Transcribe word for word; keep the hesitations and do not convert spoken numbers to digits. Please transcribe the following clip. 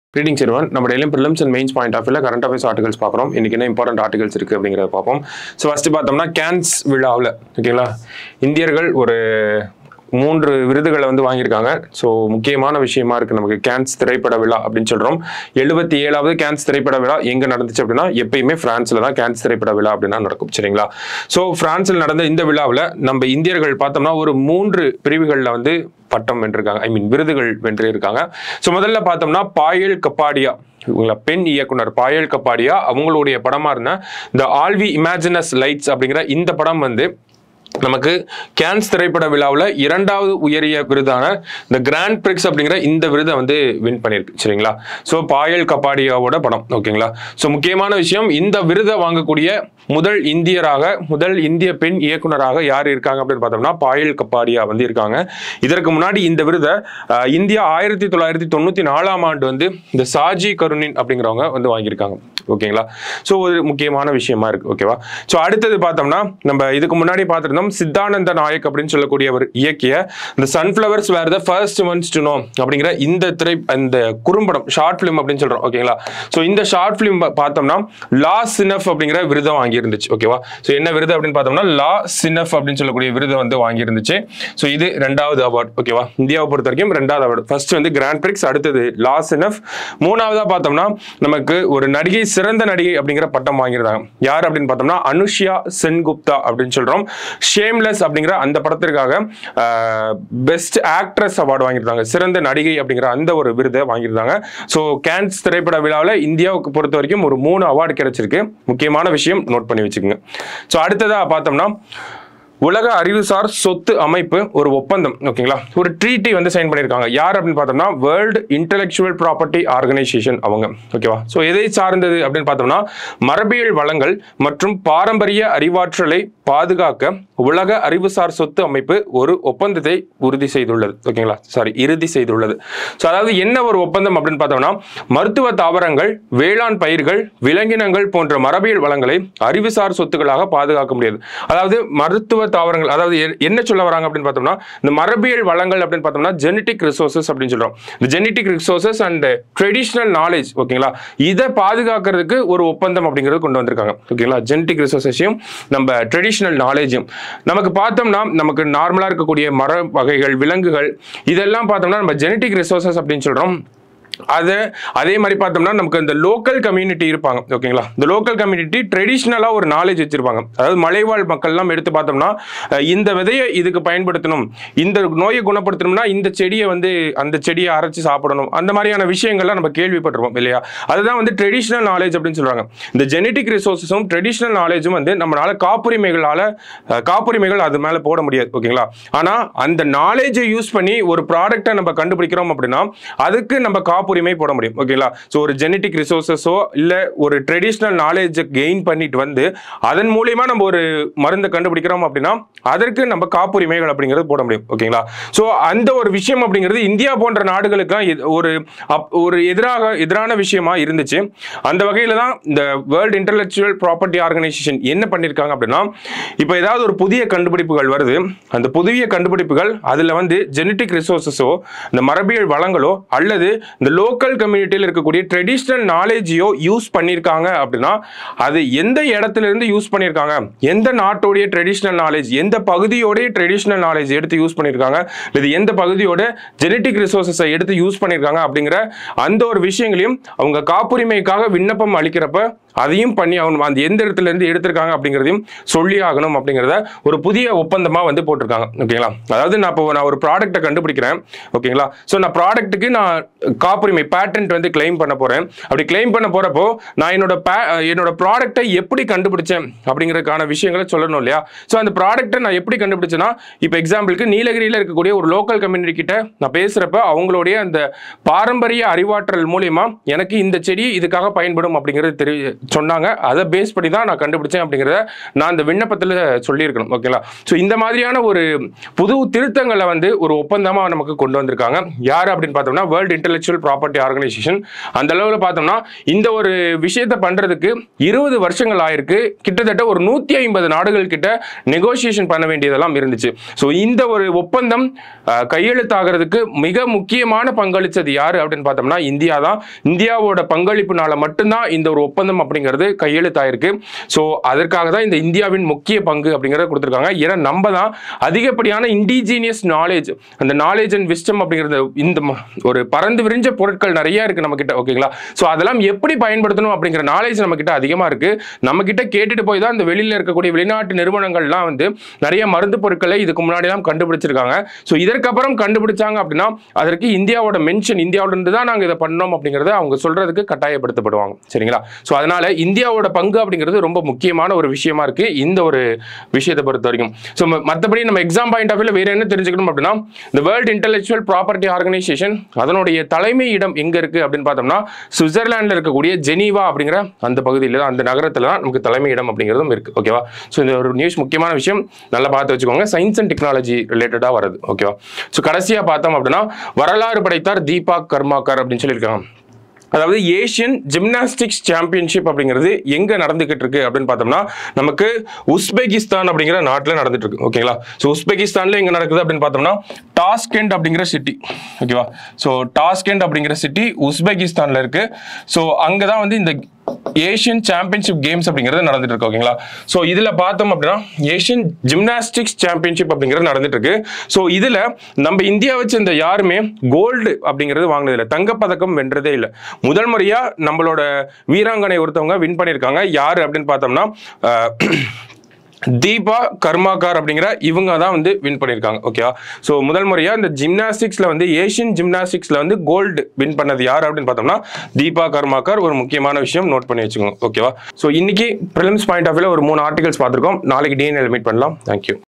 Greetings everyone. நம்ம daily prelims and mains point of view current affairs articles பார்க்கறோம். இன்னைக்கு என்ன important articles இருக்கு அப்படிங்கறத பாப்போம். சோ ஃபர்ஸ்ட் பார்த்தோம்னா கேன்ஸ் விழாவுல ஓகேங்களா இந்தியர்கள் ஒரு மூன்று விருதுகளை வந்து வாங்கியிருக்காங்க. ஸோ முக்கியமான விஷயமா இருக்கு நமக்கு கேன்ஸ் திரைப்பட விழா அப்படின்னு சொல்றோம். எழுபத்தி ஏழாவது கேன்ஸ் திரைப்பட விழா எங்க நடந்துச்சு அப்படின்னா எப்பயுமே பிரான்ஸ்ல தான் கேன்ஸ் திரைப்பட விழா அப்படின்னா நடக்கும் சரிங்களா. ஸோ பிரான்ஸ்ல நடந்த இந்த விழாவில் நம்ம இந்தியர்கள் பார்த்தோம்னா ஒரு மூன்று பிரிவுகளில் வந்து பட்டம் வென்றிருக்காங்க. ஐ மீன் விருதுகள் வென்று இருக்காங்க. ஸோ முதல்ல பார்த்தோம்னா பாயல் கப்பாடியா பெண் இயக்குனர் பாயல் கப்பாடியா அவங்களுடைய படமா இருந்த இந்த ஆல் வி இமேஜினஸ் லைட்ஸ் அப்படிங்கிற இந்த படம் வந்து நமக்கு கேன்ஸ் திரைப்பட விழாவில் இரண்டாவது உயரிய விருதான இந்த கிராண்ட் பிரிக்ஸ் அப்படிங்கிற இந்த விருதை வந்து வின் பண்ணியிருக்கு சரிங்களா. ஸோ பாயல் கப்பாடியாவோட படம் ஓகேங்களா. ஸோ முக்கியமான விஷயம் இந்த விருதை வாங்கக்கூடிய முதல் இந்தியராக முதல் இந்திய பெண் இயக்குனராக யார் இருக்காங்க அப்படின்னு பார்த்தோம்னா பாயல் கப்பாடியா வந்து இருக்காங்க. இதற்கு முன்னாடி இந்த விருதை இந்தியா ஆயிரத்தி தொள்ளாயிரத்தி தொண்ணூத்தி நாலாம் ஆண்டு வந்து இந்த சாஜி கருணின் அப்படிங்கிறவங்க வந்து வாங்கியிருக்காங்க ஓகேங்களா. ஸோ ஒரு முக்கியமான விஷயமா இருக்கு ஓகேவா. ஸோ அடுத்தது பார்த்தோம்னா நம்ம இதுக்கு முன்னாடி பார்த்துருந்தோம் சித்தானந்த நாயக் அப்படின்னு சொல்லக்கூடியவர் இயக்கிய இந்த sunflowers were the first ones to know அப்படிங்கிற இந்த திரை இந்த குறும்படம் ஷார்ட் பிலிம் அப்படின்னு சொல்றோம் ஓகேங்களா. ஸோ இந்த ஷார்ட் பிலிம் பார்த்தோம்னா லா சினஃப் அப்படிங்கிற விருதை வாங்கி இருந்துச்சு ஓகேவா. ஸோ என்ன விருது அப்படின்னு பார்த்தோம்னா லா சினஃப் அப்படின்னு சொல்லக்கூடிய விருதை வந்து வாங்கி இருந்துச்சு. ஸோ இது ரெண்டாவது அவார்டு ஓகேவா. இந்தியாவை பொறுத்த வரைக்கும் ரெண்டாவது அவார்டு. ஃபர்ஸ்ட் வந்து கிராண்ட் பிரிக்ஸ், அடுத்தது லா சினஃப். மூணாவதா பார்த்தோம்னா நமக்கு ஒரு நடிகை சிறந்த நடிகை அப்படிங்கிற பட்டம் வாங்கியிருந்தாங்க. யார் அப்படின்னு பார்த்தோம்னா அனுஷ்யா சென்குப்தா அப்படின்னு சொல்றோம். ஷேம்லெஸ் அப்படிங்கிற அந்த படத்திற்காக பெஸ்ட் ஆக்ட்ரஸ் அவார்டு வாங்கியிருந்தாங்க. சிறந்த நடிகை அப்படிங்கிற அந்த ஒரு விருதை வாங்கியிருந்தாங்க. ஸோ கேன்ஸ் திரைப்பட விழாவில் இந்தியாவுக்கு பொறுத்த வரைக்கும் ஒரு மூணு அவார்டு கிடைச்சிருக்கு. முக்கியமான விஷயம் நோட் பண்ணி வச்சுக்கோங்க. ஸோ அடுத்ததா பார்த்தோம்னா உலக அறிவுசார் சொத்து அமைப்பு ஒரு ஒப்பந்தம் ஓகேங்களா ஒரு ட்ரீட்டி வந்து சைன் பண்ணியிருக்காங்க. யார் அப்படின்னு பார்த்தோம்னா வேர்ல்டு இன்டெலெக்சுவல் ப்ராப்பர்ட்டி ஆர்கனைசேஷன் அவங்க ஓகேவா. ஸோ எதை சார்ந்தது அப்படின்னு பார்த்தோம்னா மரபியல் வளங்கள் மற்றும் பாரம்பரிய அறிவாற்றலை பாதுகாக்க உலக அறிவுசார் சொத்து அமைப்பு ஒரு ஒப்பந்தத்தை உறுதி செய்துள்ளது ஓகேங்களா சாரி இறுதி செய்துள்ளது. ஸோ அதாவது என்ன ஒரு ஒப்பந்தம் அப்படின்னு பார்த்தோம்னா மருத்துவ தாவரங்கள், வேளாண் பயிர்கள், விலங்கினங்கள் போன்ற மரபியல் வளங்களை அறிவுசார் சொத்துக்களாக பாதுகாக்க முடியாது. அதாவது மருத்துவ தாவரங்கள் அதாவது என்ன சொல்ல வராங்க அப்படின்னு பார்த்தோம்னா இந்த மரபியல் வளங்கள் அப்படின்னு பார்த்தோம்னா ஜெனடிக் ரிசோர்சஸ் அப்படின்னு சொல்றோம். இந்த genetic resources and traditional knowledge ஓகேங்களா இதை பாதுகாக்கிறதுக்கு ஒரு ஒப்பந்தம் அப்படிங்கிறது கொண்டு வந்திருக்காங்க ஓகேங்களா. ஜெனடிக் ரிசோர்சஸையும் நம்ம ட்ரெடிஷனல் நாலேஜும் நமக்கு பார்த்தோம்னா நமக்கு நார்மலா இருக்கக்கூடிய மர வகைகள், விலங்குகள் இதெல்லாம் பார்த்தோம்னா நம்ம ஜெனடிக் ரிசோர்சஸ் அப்படின்னு சொல்றோம். அது அதே மாதிரி பார்த்தோம்னா நமக்கு இந்த லோக்கல் கம்யூனிட்டி இருப்பாங்க ஓகேங்களா. இந்த லோக்கல் கம்யூனிட்டி ட்ரெடிஷ்னலாக ஒரு நாலேஜ் வச்சிருப்பாங்க. அதாவது மலைவாழ் மக்கள்லாம் எடுத்து பார்த்தோம்னா இந்த விதையை இதுக்கு பயன்படுத்தணும், இந்த நோயை குணப்படுத்தணும்னா இந்த செடியை வந்து அந்த செடியை அரைச்சி சாப்பிடணும், அந்த மாதிரியான விஷயங்கள்லாம் நம்ம கேள்விப்பட்டிருப்போம் இல்லையா. அதுதான் வந்து ட்ரெடிஷ்னல் நாலேஜ் அப்படின்னு சொல்றாங்க. இந்த ஜெனடிக் ரிசோர்ஸஸும் ட்ரெடிஷ்னல் நாலேஜும் வந்து நம்மளால காப்புரிமைகளால காப்புரிமைகள் அது மேலே போட முடியாது ஓகேங்களா. ஆனால் அந்த நாலேஜை யூஸ் பண்ணி ஒரு ப்ராடக்டை நம்ம கண்டுபிடிக்கிறோம் அப்படின்னா அதுக்கு நம்ம காப்பு உரிமை போட முடியும் ஓகேங்களா. சோ ஒரு ஜெனடிக் ரிசோர்சஸோ இல்ல ஒரு ட்ரெடிஷனல் நாலேஜ் கெயின் பண்ணிட்டு வந்து அதன் மூலமா நம்ம ஒரு மருந்து கண்டுபிடிக்கிறோம் அப்படின்னா அதற்கு நம்ம காப்புரிமைகள் அப்படிங்கிறது போட முடியும் ஓகேங்களா. சோ அந்த ஒரு விஷயம் அப்படிங்கிறது இந்தியா போன்ற நாடுகளுக்கு ஒரு ஒரு எதிராக எதிரான விஷயமா இருந்துச்சு. அந்த வகையில தான் இந்த வேர்ல்டு இன்டெலெக்சுவல் ப்ராப்பர்ட்டி ஆர்கனைசேஷன் என்ன பண்ணிருக்காங்க அப்படின்னா இப்போ ஏதாவது ஒரு புதிய கண்டுபிடிப்புகள் வருது, அந்த புதிய கண்டுபிடிப்புகள் அதுல வந்து ஜெனடிக் ரிசோர்சஸோ இந்த மரபியல் வளங்களோ அல்லது இந்த லோக்கல் கம்யூனிட்டியில் இருக்கக்கூடிய ட்ரெடிஷனல் நாலேஜையோ யூஸ் பண்ணியிருக்காங்க அப்படின்னா அது எந்த இடத்துல இருந்து யூஸ் பண்ணியிருக்காங்க, எந்த நாட்டோடைய ட்ரெடிஷனல் நாலேஜ், எந்த பகுதியோடைய ட்ரெடிஷனல் நாலேஜ் எடுத்து யூஸ் பண்ணியிருக்காங்க, இது எந்த பகுதியோட ஜெனடிக் ரிசோர்சஸை எடுத்து யூஸ் பண்ணியிருக்காங்க அப்படிங்கிற அந்த ஒரு விஷயங்களையும் அவங்க காப்புரிமைக்காக விண்ணப்பம் அளிக்கிறப்ப அதையும் பண்ணி அவங்க அந்த எந்த இடத்துல இருந்து எடுத்திருக்காங்க அப்படிங்கிறதையும் சொல்லி ஆகணும் அப்படிங்கிறத ஒரு புதிய ஒப்பந்தமா வந்து போட்டிருக்காங்க ஓகேங்களா. அதாவது நான் இப்போ நான் ஒரு ப்ராடக்ட்டை கண்டுபிடிக்கிறேன் ஓகேங்களா. ஸோ நான் ப்ராடக்ட்டுக்கு நான் காப்புரிமை பேட்டன்ட் வந்து கிளைம் பண்ண போறேன். அப்படி கிளைம் பண்ண போறப்போ நான் என்னோட என்னோட ப்ராடக்ட்டை எப்படி கண்டுபிடிச்சேன் அப்படிங்கிறதுக்கான விஷயங்களை சொல்லணும் இல்லையா. ஸோ அந்த ப்ராடக்ட்டை நான் எப்படி கண்டுபிடிச்சேன்னா இப்போ எக்ஸாம்பிளுக்கு நீலகிரியில் இருக்கக்கூடிய ஒரு லோக்கல் கம்யூனிட்டி கிட்ட நான் பேசுறப்ப அவங்களுடைய அந்த பாரம்பரிய அறிவாற்றல் மூலியமா எனக்கு இந்த செடி இதுக்காக பயன்படும் அப்படிங்கிறது தெரிய சொன்னாங்க, அதை பேஸ் பண்ணி தான் நான் கண்டுபிடிச்சேன் அப்படிங்கிறத நான் அந்த விண்ணப்பத்தில் சொல்லியிருக்கணும். ஓகேங்களா? ஸோ இந்த மாதிரியான ஒரு புது திருத்தங்களை வந்து ஒரு ஒப்பந்தமாக நமக்கு கொண்டு வந்திருக்காங்க. யார் அப்படின்னு பார்த்தோம்னா வேர்ல்டு இன்டெலெக்சுவல் ப்ராப்பர்ட்டி ஆர்கனைசேஷன். அந்த அளவில் பார்த்தோம்னா இந்த ஒரு விஷயத்தை பண்றதுக்கு இருபது வருஷங்கள் ஆயிருக்கு. கிட்டத்தட்ட ஒரு நூத்தி ஐம்பது நாடுகள் கிட்ட நெகோசியேஷன் பண்ண வேண்டியதெல்லாம் இருந்துச்சு. ஸோ இந்த ஒரு ஒப்பந்தம் கையெழுத்தாகிறதுக்கு மிக முக்கியமான பங்களிச்சது யாரு அப்படின்னு பார்த்தோம்னா இந்தியா தான். இந்தியாவோட பங்களிப்புனால மட்டும்தான் இந்த ஒரு ஒப்பந்தம் அப்படிங்கிறது கையெழுத்தாயிருக்கு. ஸோ அதற்காக தான் இந்த இந்தியாவின் முக்கிய பங்கு அப்படிங்கிறத கொடுத்துருக்காங்க. ஏன்னா நம்ம தான் அதிகப்படியான இண்டிஜீனியஸ் நாலேஜ், அந்த நாலேஜ் அண்ட் விஸ்டம் அப்படிங்கிறது இந்த ஒரு பறந்து விரிஞ்ச பொருட்கள் நிறைய இருக்கு நம்ம கிட்ட. ஓகேங்களா? ஸோ அதெல்லாம் எப்படி பயன்படுத்தணும் அப்படிங்கிற நாலேஜ் நம்ம கிட்ட அதிகமா இருக்கு. நம்ம கிட்ட கேட்டுட்டு போய் தான் இந்த வெளியில இருக்கக்கூடிய வெளிநாட்டு நிறுவனங்கள்லாம் வந்து நிறைய மருந்து பொருட்களை இதுக்கு முன்னாடி தான் கண்டுபிடிச்சிருக்காங்க. ஸோ இதற்கப்புறம் கண்டுபிடிச்சாங்க அப்படின்னா அதற்கு இந்தியாவோட மென்ஷன், இந்தியாவில இருந்து தான் நாங்கள் இதை பண்ணோம் அப்படிங்கிறத அவங்க சொல்றதுக்கு கட்டாயப்படுத்தப்படுவாங்க. சரிங்களா? ஸோ அதனால இந்தியாவோட பங்கு அப்படிங்கிறது ரொம்ப முக்கியமான ஒரு விஷயமா இருக்கு இந்த ஒரு விஷயத்தை பொறுத்த வரைக்கும். ஸோ மற்றபடி நம்ம எக்ஸாம் பாயிண்ட் ஆஃப் வியூல வேற என்ன தெரிஞ்சுக்கணும் அப்படின்னா இந்த வேர்ல்டு இன்டெலெக்சுவல் ப்ராப்பர்ட்டி ஆர்கனைசேஷன் அதனுடைய தலைமை இடம் எங்க இருக்கு அப்படின்னு பார்த்தோம்னா சுவிட்சர்லாண்டில் இருக்கக்கூடிய ஜெனீவா அப்படிங்கிற அந்த பகுதியில் தான், அந்த நகரத்தில் தான் நமக்கு தலைமை இடம் அப்படிங்கிறதும் இருக்கு. ஓகேவா? ஸோ இந்த ஒரு நியூஸ் முக்கியமான விஷயம், நல்லா பார்த்து வச்சுக்கோங்க. சயின்ஸ் அண்ட் டெக்னாலஜி ரிலேட்டடா வருது. ஓகேவா? ஸோ கடைசியா பார்த்தோம் அப்படின்னா வரலாறு படைத்தார் தீபக் கர்மாக்கர் அப்படின்னு சொல்லியிருக்காங்க. அதாவது ஏசியன் ஜிம்னாஸ்டிக்ஸ் சாம்பியன்ஷிப் அப்படிங்கிறது எங்க நடந்துகிட்டு இருக்கு அப்படின்னு பார்த்தோம்னா நமக்கு உஸ்பெகிஸ்தான் அப்படிங்கிற நாட்டில் நடந்துட்டு இருக்கு. ஓகேங்களா? ஸோ உஸ்பெகிஸ்தான்ல எங்க நடக்குது அப்படின்னு பார்த்தோம்னா டாஸ்கெண்ட் அப்படிங்கிற சிட்டி. ஓகேவா? ஸோ டாஸ்கெண்ட் அப்படிங்கிற சிட்டி உஸ்பெகிஸ்தான்ல இருக்கு. ஸோ அங்கதான் வந்து இந்த ஏசியன் சாம்பியன்ஷிப் கேம்ஸ் அப்படிங்கிறது நடந்துட்டு இருக்கு. ஓகேங்களா? ஸோ இதுல பார்த்தோம் அப்படின்னா ஏசியன் ஜிம்னாஸ்டிக்ஸ் சாம்பியன்ஷிப் அப்படிங்கிறது நடந்துட்டு இருக்கு. ஸோ இதுல நம்ம இந்தியா வச்சு இந்த யாருமே கோல்டு அப்படிங்கிறது வாங்கினது இல்லை, தங்கப்பதக்கம் வென்றதே இல்லை. முதல் முறையா நம்மளோட வீராங்கனை ஒருத்தவங்க வின் பண்ணியிருக்காங்க. யாரு அப்படின்னு பார்த்தோம்னா தீபா கர்மாக்கர் அப்படிங்கிற இவங்க தான் வந்து வின் பண்ணியிருக்காங்க. ஓகேவா? ஸோ முதல் முறையா இந்த ஜிம்னாஸ்டிக்ஸ்ல வந்து ஏசியன் ஜிம்னாஸ்டிக்ஸ்ல வந்து கோல்டு வின் பண்ணது யார் அப்படின்னு பார்த்தோம்னா தீபா கர்மாக்கர். ஒரு முக்கியமான விஷயம் நோட் பண்ணி வச்சுக்கோங்க. ஓகேவா? ஸோ இன்னைக்கு ப்ரிலிம்ஸ் பாயிண்ட் ஆஃப் வியூல ஒரு மூணு ஆர்டிகல்ஸ் பார்த்துருக்கோம். நாளைக்கு டிஎன்ஏல மீட் பண்ணலாம். தேங்க்யூ.